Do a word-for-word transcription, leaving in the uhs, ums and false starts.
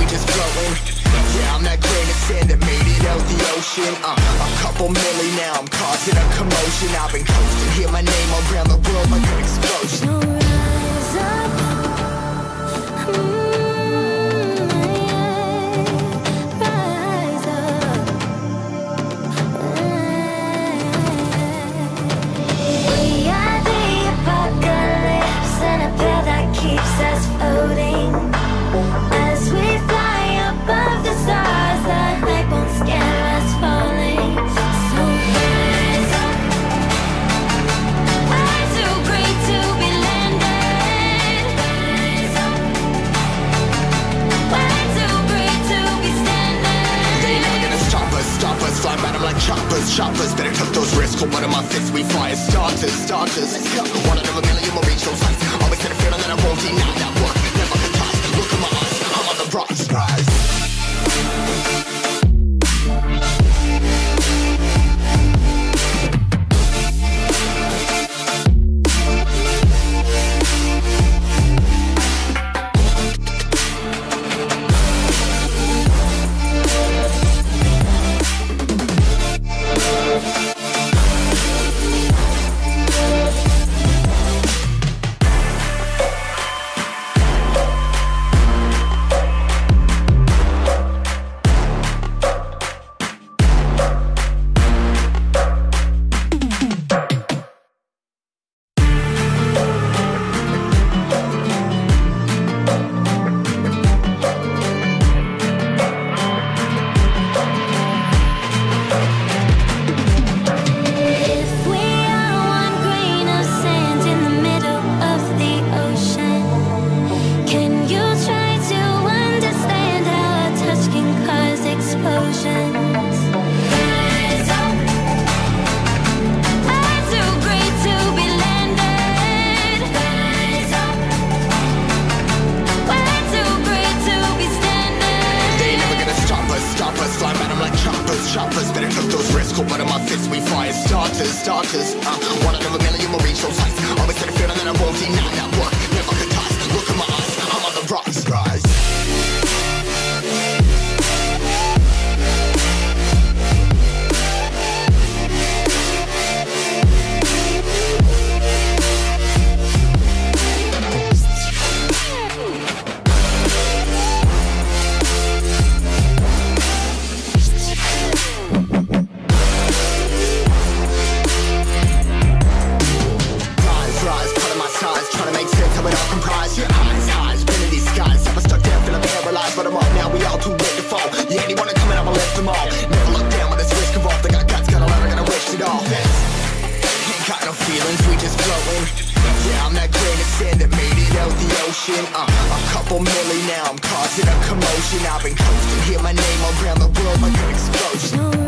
just floating. Yeah, I'm that grain of sand that made it out the ocean. Uh, a couple milli now, I'm causing a commotion. I've been coasting, hear my name around the world like an explosion. So rise up, mm, yeah, rise up. We are the apocalypse, and a path that keeps us floating. As we fly above the stars, the light won't scare us falling. So rise up. I'm too great to be landed. Rise up. We're too great to be standing. They ain't never gonna stop us, stop us. Fly by them like choppers, choppers. Better took those risks. Hold one of my fists, we fire starters, starters. Let's go. One out of a million will reach those heights. Always had a feeling that I won't deny that work. Never could toss. Look in my eyes, I'm on the rocks. Rise. Choppers, better took those risks. Hold one of my fists, we fire starters, starters. Uh, one out of a million will reach those heights. Always had a feeling that I won't deny that work. Never could toss. Look in my eyes, I'm on the rocks. Rise. Uh, a couple milli now, I'm causing a commotion. I've been coasting, hear my name around the world like an explosion.